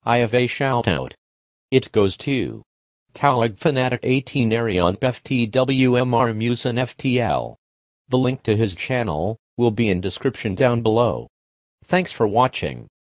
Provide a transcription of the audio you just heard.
I have a shoutout. It goes to Talag Fanatic 18 Arion FTWMR Musin FTL. The link to his channel will be in description down below. Thanks for watching.